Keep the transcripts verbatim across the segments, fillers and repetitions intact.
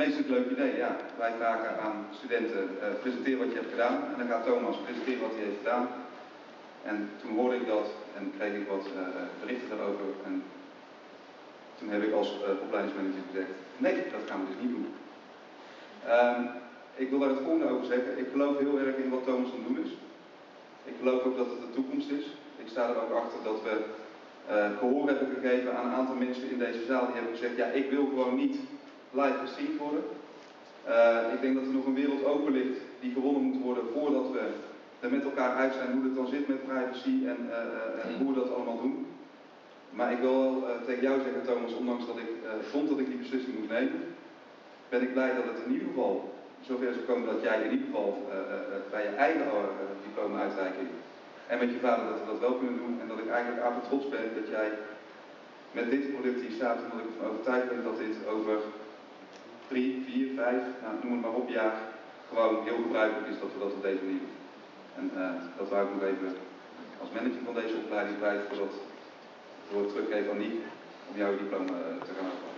meest een leuk idee, ja. Wij vragen aan studenten, uh, presenteer wat je hebt gedaan. En dan gaat Thomas presenteren wat hij heeft gedaan. En toen hoorde ik dat en kreeg ik wat uh, berichten daarover. En toen heb ik als uh, opleidingsmanager gezegd, nee, dat gaan we dus niet doen. Um, ik wil daar het volgende over zeggen. Ik geloof heel erg in wat Thomas aan het doen is. Ik geloof ook dat het de toekomst is. Ik sta er ook achter dat we uh, gehoor hebben gegeven aan een aantal mensen in deze zaal die hebben gezegd, ja, ik wil gewoon niet live gestreamd worden. Uh, ik denk dat er nog een wereld open ligt die gewonnen moet worden voordat we er met elkaar uit zijn hoe het dan zit met privacy en, uh, uh, en hoe we dat allemaal doen. Maar ik wil uh, tegen jou zeggen, Thomas, ondanks dat ik uh, vond dat ik die beslissing moet nemen, ben ik blij dat het in ieder geval zover zou komen dat jij in ieder geval uh, uh, bij je eigen uh, diploma-uitreiking en met je vader dat we dat wel kunnen doen en dat ik eigenlijk apen trots ben dat jij met dit product hier staat, omdat ik ervan overtuigd ben dat dit over drie, vier, vijf, nou, noem het maar op, jaar gewoon heel gebruikelijk is dat we dat op deze manier doen. En uh, dat wou ik nog even als manager van deze opleiding kwijt voordat voor het teruggeven aan Niek om jouw diploma uh, te gaan afvallen.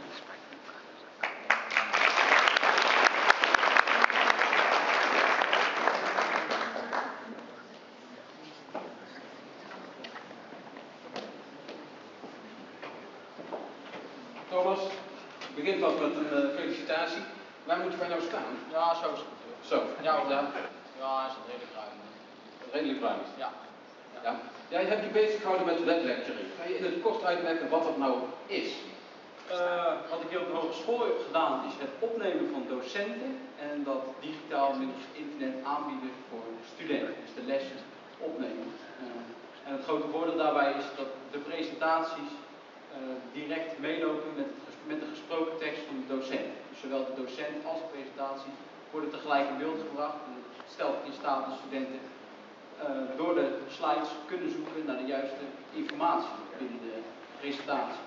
Thomas, begint wat met een uh, felicitatie. Waar moeten wij nou staan? Ja, zo is het. Zo. Ja, ja. Ja, is het redelijk ruim. Redelijk ruim. Ja. Ja. Ja. Jij hebt je bezig gehouden met web lecturing. Ga je in het kort uitleggen wat dat nou is? Uh, wat ik hier op de hogeschool heb gedaan is het opnemen van docenten en dat digitaal middels internet aanbieden voor studenten. Dus de lessen opnemen. Uh, en het grote voordeel daarbij is dat de presentaties uh, direct meelopen met, het, met de gesproken tekst van de docent. Dus zowel de docent als de presentaties worden tegelijk in beeld gebracht. En het stelt in staat de studenten uh, door de slides kunnen zoeken naar de juiste informatie binnen de presentaties.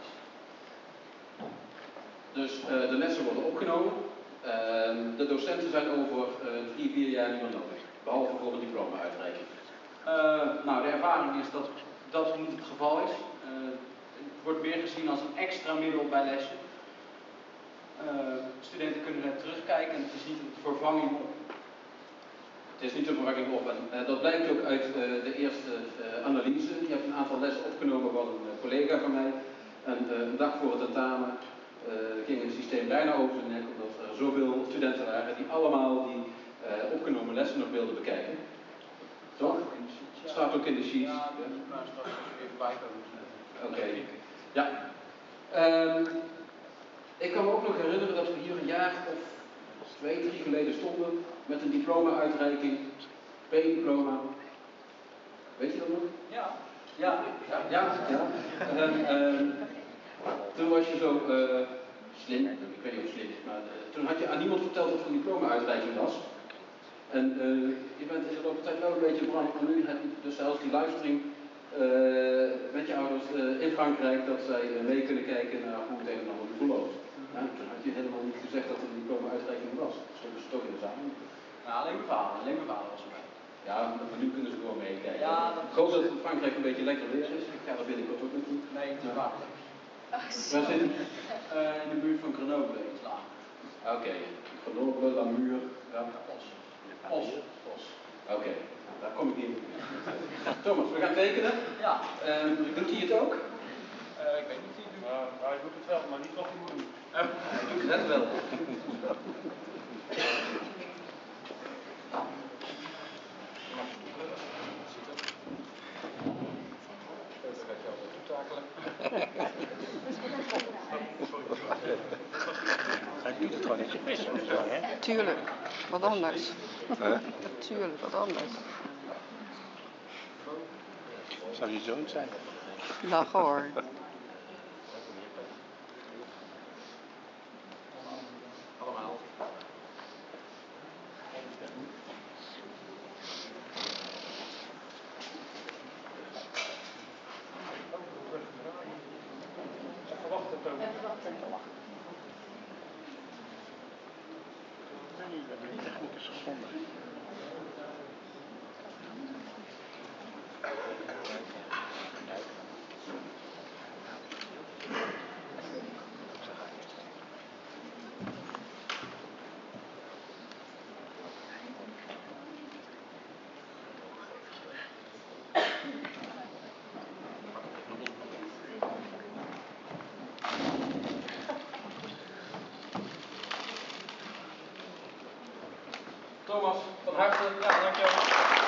Dus uh, de lessen worden opgenomen. Uh, de docenten zijn over uh, drie, vier jaar niet meer nodig. Behalve voor een diploma-uitreiking. Uh, nou, de ervaring is dat dat niet het geval is. Uh, het wordt meer gezien als een extra middel bij lessen. Uh, studenten kunnen er terugkijken en het is niet een vervanging op. Het is niet een vervanging op. En, uh, dat blijkt ook uit uh, de eerste uh, analyse. Je hebt een aantal lessen opgenomen van een uh, collega van mij. En uh, een dag voor het tentamen uh, ging het systeem bijna over zijn nek, omdat er zoveel studenten waren die allemaal die uh, opgenomen lessen nog wilden bekijken. Toch? Het staat ook in de sheets. Ja, dat moet maar straks even bijkomen. Oké. Okay. Ja. Um, ik kan me ook nog herinneren dat we hier een jaar of twee, drie geleden stonden met een diploma-uitreiking, P-diploma. Weet je dat nog? Ja. Ja. Ja. Ja. ja. En, um, toen was je zo uh, slim, ik weet niet of slim is, maar uh, toen had je aan niemand verteld dat er een diploma-uitreiking was. En uh, je bent in de loop der tijd wel een beetje brand, maar nu heb je dus zelfs die livestream uh, met je ouders uh, in Frankrijk, dat zij uh, mee kunnen kijken naar hoe het een en ander verloopt. Ja, toen had je helemaal niet gezegd dat er een diploma-uitreiking was. Dat stond dus toch in de zaal. Ja, alleen mijn vader, alleen mijn vader was erbij. Ja, maar nu kunnen ze gewoon meekijken. Ja, dat... Ik hoop dat het in Frankrijk een beetje lekker weer is. Ik ga er binnenkort ook naartoe. Nee, het is waar. Waar zit het? Uh, in de buurt van Grenoble, iets lager. Oké, okay. Grenoble, Namur, ja. Os. Os. Os. Oké, okay. Daar kom ik in. Thomas, we gaan tekenen. Ja. Um, doet hij het ook? Uh, ik weet niet of hij het doet. Uh, hij doet het wel, maar niet wat hij moet doen. Uh, hij doet het wel. Hij doet het gewoon netjes mis, hè? Tuurlijk, wat anders. Huh? Tuurlijk, wat anders. Zou je zoon zijn? Lachen hoor. Allemaal. Even wachten, Toon. Nee, we hebben niet de technicus gevonden. Thomas, van harte. Ja, dankjewel.